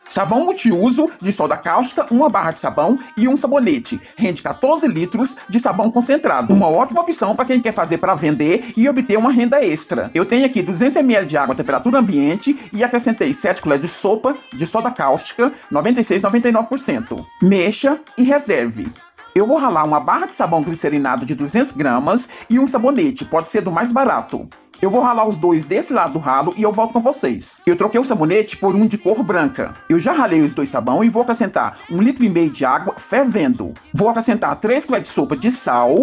Sabão multiuso de soda cáustica, uma barra de sabão e um sabonete. Rende 14 litros de sabão concentrado. Uma ótima opção para quem quer fazer para vender e obter uma renda extra. Eu tenho aqui 200 ml de água a temperatura ambiente e acrescentei 7 colheres de sopa de soda cáustica, 96-99%. Mexa e reserve. Eu vou ralar uma barra de sabão glicerinado de 200 gramas e um sabonete, pode ser do mais barato. Eu vou ralar os dois desse lado do ralo e eu volto com vocês. Eu troquei o sabonete por um de cor branca. Eu já ralei os dois sabão e vou acrescentar 1,5 litro de água fervendo. Vou acrescentar 3 colheres de sopa de sal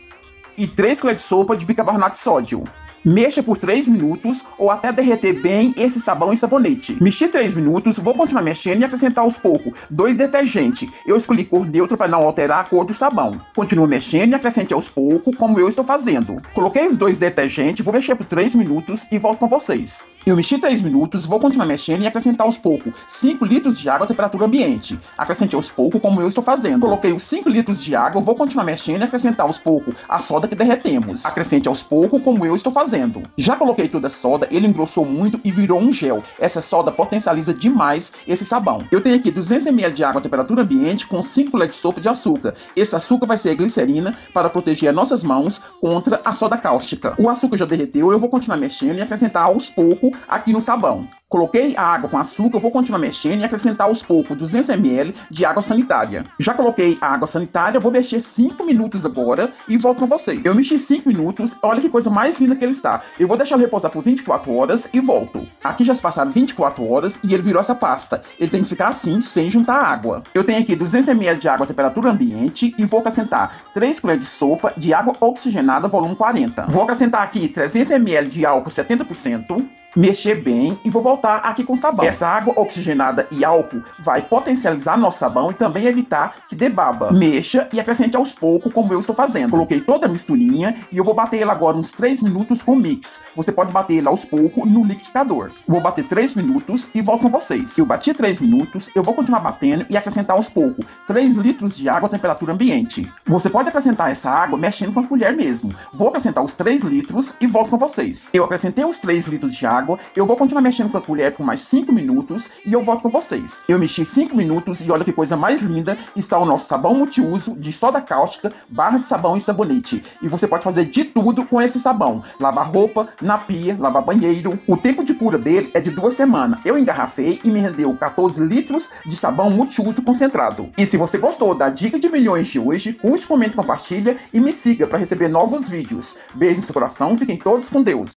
e 3 colheres de sopa de bicarbonato de sódio. Mexa por 3 minutos ou até derreter bem esse sabão e sabonete. Mexi 3 minutos, vou continuar mexendo e acrescentar aos poucos 2 detergentes. Eu escolhi cor neutra para não alterar a cor do sabão. Continuo mexendo e acrescente aos poucos, como eu estou fazendo. Coloquei os 2 detergentes, vou mexer por 3 minutos e volto com vocês. Eu mexi 3 minutos, vou continuar mexendo e acrescentar aos poucos 5 litros de água a temperatura ambiente. Acrescente aos poucos, como eu estou fazendo. Coloquei os 5 litros de água, vou continuar mexendo e acrescentar aos poucos a soda que derretemos. Acrescente aos poucos, como eu estou fazendo. Já coloquei toda a soda, ele engrossou muito e virou um gel. Essa soda potencializa demais esse sabão. Eu tenho aqui 200 ml de água a temperatura ambiente com 5 colheres de sopa de açúcar. Esse açúcar vai ser glicerina para proteger as nossas mãos contra a soda cáustica. O açúcar já derreteu, eu vou continuar mexendo e acrescentar aos poucos aqui no sabão. Coloquei a água com açúcar, vou continuar mexendo e acrescentar aos poucos 200 ml de água sanitária. Já coloquei a água sanitária, vou mexer 5 minutos agora e volto com vocês. Eu mexi 5 minutos, olha que coisa mais linda que ele está. Eu vou deixar ele repousar por 24 horas e volto. Aqui já se passaram 24 horas e ele virou essa pasta. Ele tem que ficar assim, sem juntar água. Eu tenho aqui 200 ml de água a temperatura ambiente e vou acrescentar 3 colheres de sopa de água oxigenada volume 40. Vou acrescentar aqui 300 ml de álcool 70%. Mexer bem e vou voltar aqui com sabão. Essa água oxigenada e álcool vai potencializar nosso sabão e também evitar que dê baba. Mexa e acrescente aos poucos, como eu estou fazendo. Coloquei toda a misturinha e eu vou bater ela agora uns 3 minutos com mix. Você pode bater ele aos poucos no liquidificador. Vou bater 3 minutos e volto com vocês. Eu bati 3 minutos, eu vou continuar batendo e acrescentar aos poucos 3 litros de água a temperatura ambiente. Você pode acrescentar essa água mexendo com a colher mesmo. Vou acrescentar os 3 litros e volto com vocês. Eu acrescentei os 3 litros de água. Eu vou continuar mexendo com a colher por mais 5 minutos e eu volto com vocês. Eu mexi 5 minutos e olha que coisa mais linda, está o nosso sabão multiuso de soda cáustica, barra de sabão e sabonete. E você pode fazer de tudo com esse sabão. Lavar roupa, na pia, lavar banheiro. O tempo de cura dele é de 2 semanas. Eu engarrafei e me rendeu 14 litros de sabão multiuso concentrado. E se você gostou da dica de milhões de hoje, curte, comente, compartilha e me siga para receber novos vídeos. Beijo no seu coração, fiquem todos com Deus.